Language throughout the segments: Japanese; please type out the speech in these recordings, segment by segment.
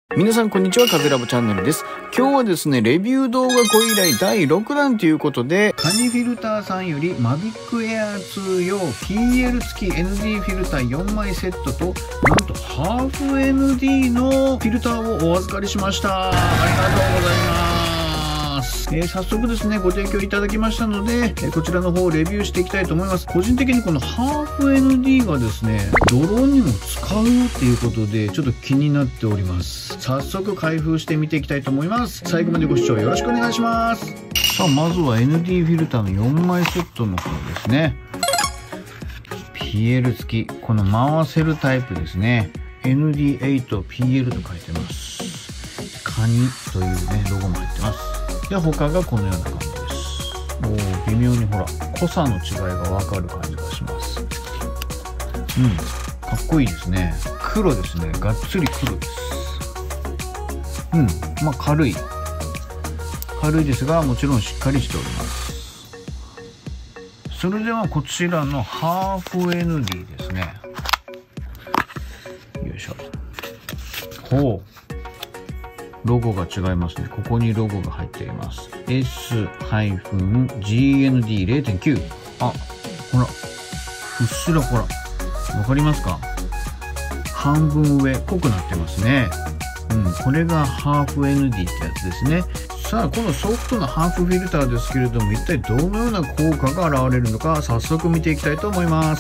皆さんこんにちは、カズラボチャンネルです。今日はですね、レビュー動画ご依頼第6弾ということで、カニフィルターさんより Mavic Air 2用 PL 付き ND フィルター4枚セットと、なんとハーフ ND のフィルターをお預かりしました。ありがとうございます。早速ですね、ご提供いただきましたので、こちらの方をレビューしていきたいと思います。個人的にこのハーフ ND がですね、ドローンにも使うっていうことで、ちょっと気になっております。早速開封してみていきたいと思います。最後までご視聴よろしくお願いします。さあ、まずは ND フィルターの4枚セットの方ですね。PL 付き、この回せるタイプですね。ND8PL と書いてます。カニというね、ロゴも入ってます。で、他がこのような感じです。微妙にほら、濃さの違いがわかる感じがします。かっこいいですね。黒ですね。がっつり黒です。まあ軽いですが、もちろんしっかりしております。それではこちらのハーフ ND ですね。よいしょ。ロゴが違いますね。ここにロゴが入っています。S-GND0.9。あ、ほら。うっすらほら。わかりますか？半分上、濃くなってますね。これがハーフ ND ってやつですね。さあ、このソフトなハーフフィルターですけれども、一体どのような効果が現れるのか、早速見ていきたいと思います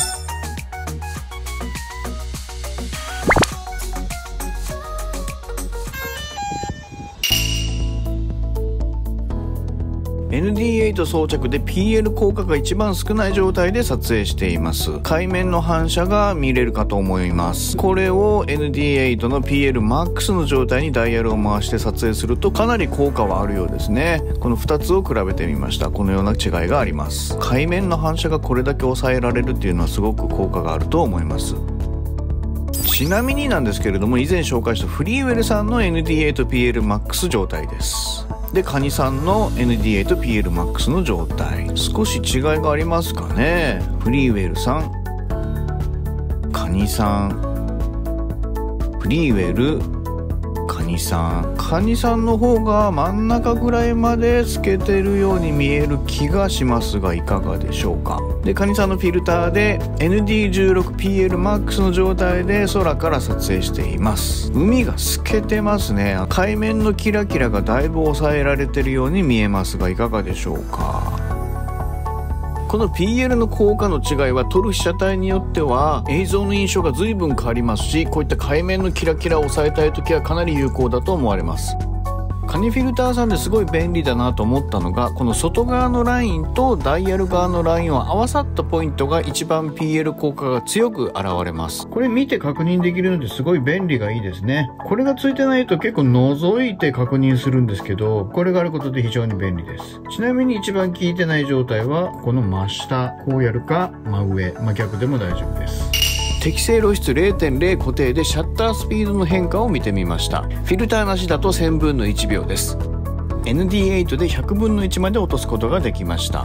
。ND8 装着で PL 効果が一番少ない状態で撮影しています。海面の反射が見れるかと思います。これを ND8 の PLMAX の状態にダイヤルを回して撮影するとかなり効果はあるようですね。この2つを比べてみました。このような違いがあります。海面の反射がこれだけ抑えられるっていうのはすごく効果があると思います。ちなみになんですけれども、以前紹介したフリーウェルさんの ND8PLMAX 状態です。で、カニさんの ND8PLMAX の状態。少し違いがありますかね。フリーウェルさん、カニさん、フリーウェル、カニさん。カニさんの方が真ん中ぐらいまで透けてるように見える気がしますが、いかがでしょうか。で、カニさんのフィルターで ND16PLMAX の状態で空から撮影しています。海が透けてますね。海面のキラキラがだいぶ抑えられてるように見えますが、いかがでしょうか。この PL の効果の違いは撮る被写体によっては映像の印象が随分変わりますし、こういった海面のキラキラを抑えたい時はかなり有効だと思われます。カニフィルターさんですごい便利だなと思ったのが、この外側のラインとダイヤル側のラインを合わさったポイントが一番 PL 効果が強く現れます。これ見て確認できるのですごい便利がいいですね。これがついてないと結構覗いて確認するんですけど、これがあることで非常に便利です。ちなみに一番効いてない状態はこの真下、こうやるか真上、逆でも大丈夫です。適正露出 0.0 固定でシャッタースピードの変化を見てみました。フィルターなしだと1000分の1秒です。ND8 で100分の1まで落とすことができました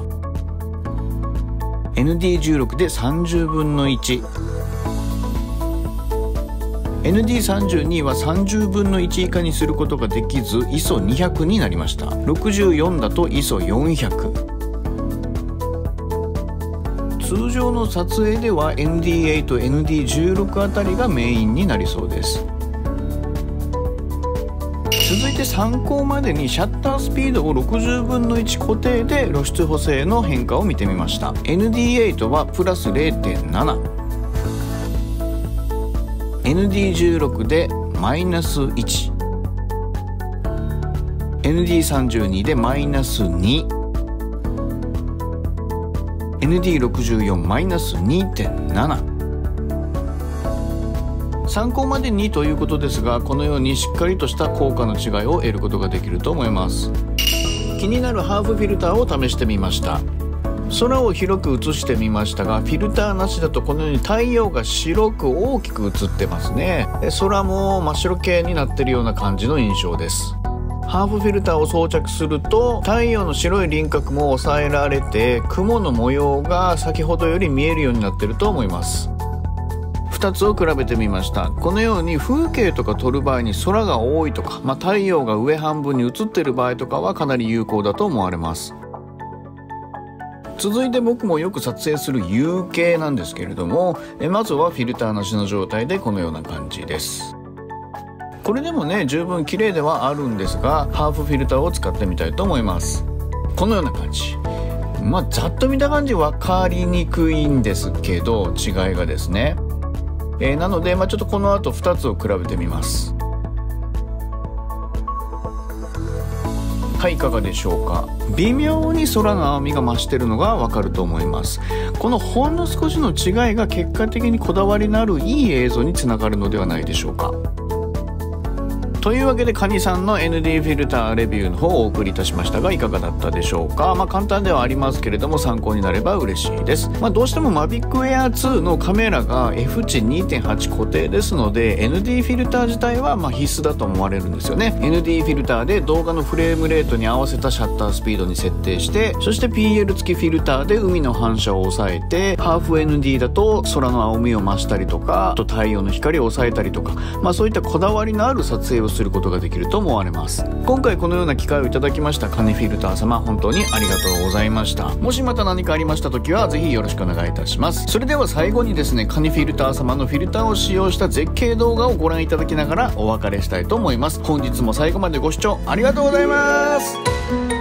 。ND16 で30分の1。ND32 は30分の1以下にすることができず ISO200 になりました。64だと ISO400。通常の撮影では ND8、ND16 あたりがメインになりそうです。続いて参考までにシャッタースピードを60分の1固定で露出補正の変化を見てみました。ND8 はプラス 0.7、ND16 でマイナス1、ND32 でマイナス2、ND64 マイナス 2.7。 参考までにということですが、このようにしっかりとした効果の違いを得ることができると思います。気になるハーフフィルターを試してみました。空を広く映してみましたが、フィルターなしだとこのように太陽が白く大きく映ってますね。で、空も真っ白系になってるような感じの印象です。ハーフフィルターを装着すると太陽の白い輪郭も抑えられて、雲の模様が先ほどより見えるようになっていると思います。 2つを比べてみました。このように風景とか撮る場合に空が多いとか、太陽が上半分に映っている場合とかはかなり有効だと思われます。続いて僕もよく撮影する夕景なんですけれども、まずはフィルターなしの状態でこのような感じです。これでもね、十分綺麗ではあるんですが、ハーフフィルターを使ってみたいと思います。このような感じ。ざっと見た感じ分かりにくいんですけど、違いがですね。なので、ちょっとこの後2つを比べてみます。はい、いかがでしょうか。微妙に空の青みが増してるのがわかると思います。このほんの少しの違いが結果的にこだわりのあるいい映像につながるのではないでしょうか。というわけでカニさんの ND フィルターレビューの方をお送りいたしましたが、いかがだったでしょうか。簡単ではありますけれども参考になれば嬉しいです。どうしても Mavic Air 2のカメラが F 値 2.8 固定ですので ND フィルター自体は必須だと思われるんですよね。 ND フィルターで動画のフレームレートに合わせたシャッタースピードに設定して、そして PL 付きフィルターで海の反射を抑えて、ハーフ ND だと空の青みを増したりとか、あと太陽の光を抑えたりとか、そういったこだわりのある撮影をすることができると思われます。今回このような機会をいただきましたカニフィルター様、本当にありがとうございました。もしまた何かありました時はぜひよろしくお願いいたします。それでは最後にですね、カニフィルター様のフィルターを使用した絶景動画をご覧いただきながらお別れしたいと思います。本日も最後までご視聴ありがとうございます。